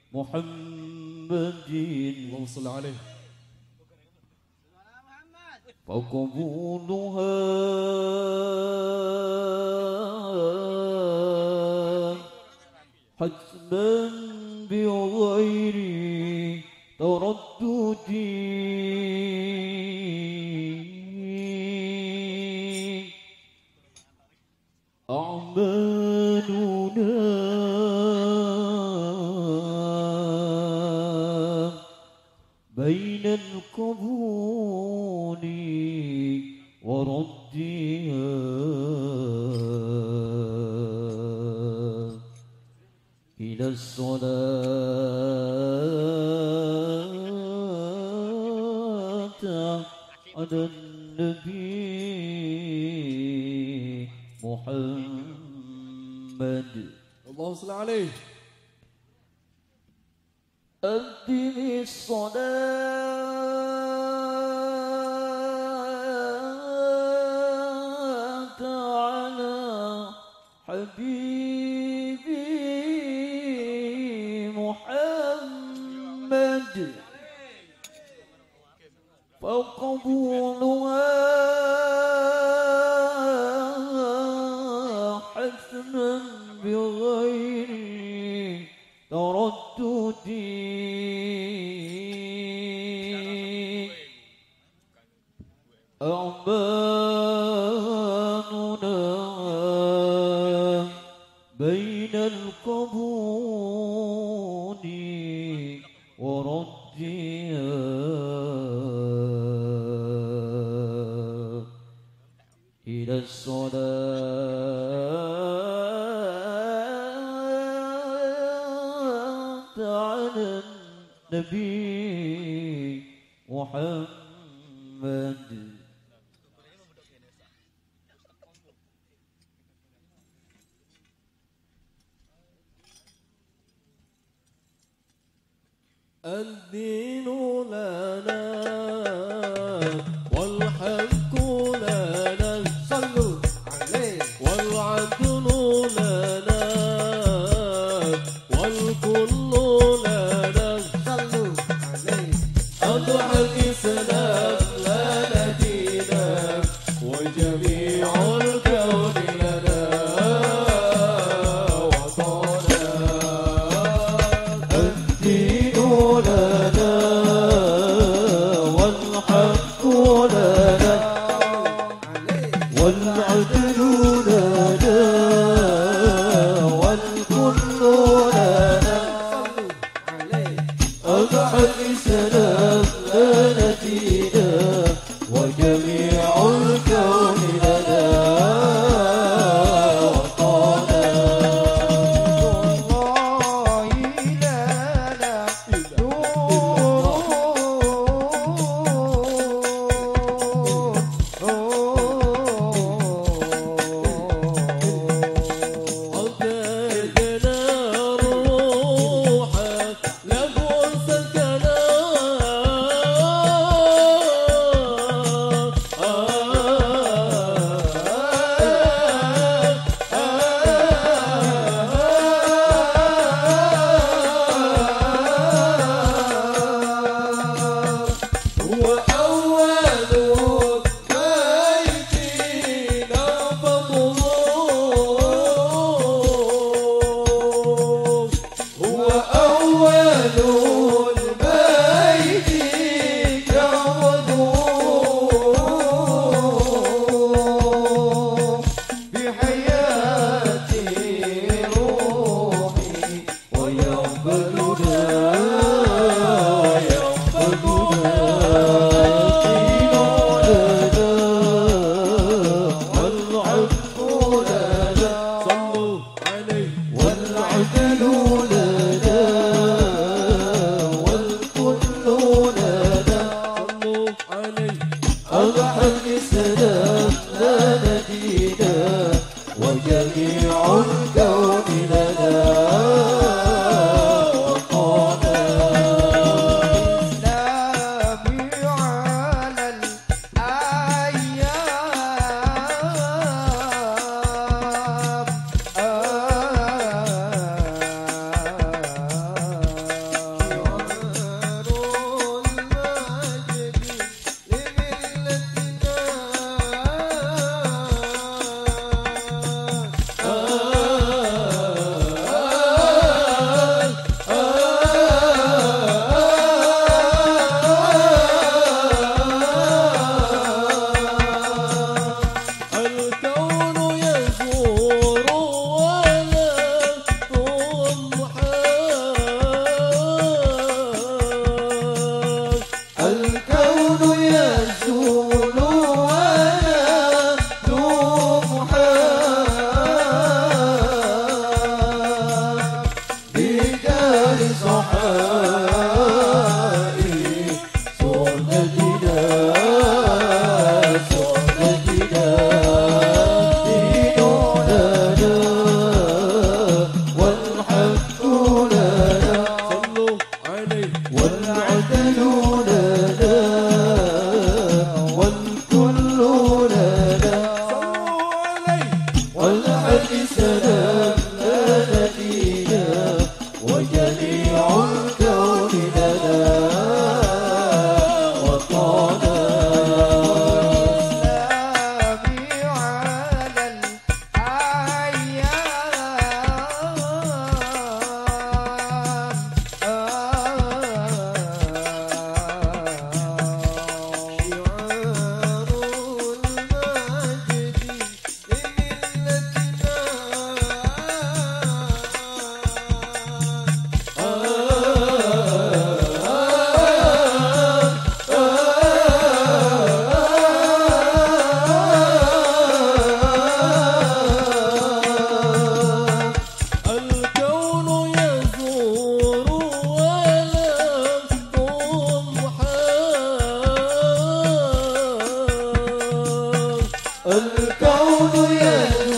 محمد اللهم صل عليه فقبولها حتما بغير تردد أعمالنا بين القبول وردها إلى الصلاة على النبي محمد اللهم صل عليه أذن الصلاة على حبيبي محمد فقبولها حتما بغير تردد أعمالنا بين القبول وردها إلى الصلاة على النبي محمد الدين لنا والحق لنا صلوا عليه والعدل لنا والكل لنا صلوا عليه أضحى الإسلام لنا دينا وجميع الكون لنا وطنا الدين لنا والحق لنا والعدل لنا والكل لنا أضحى الإسلام لنا دينا وجميع الكون لنا وطنا أعطيتنا الروح له سكنا صحائي سنتنا سنتنا ديننا والحق لنا صلوا عليه والعدل لنا والكل لنا صلوا عليه والحق سلام لنا دينا وجميع الكون لنا وطانا الكون يزور ولكم حال الكون يهدي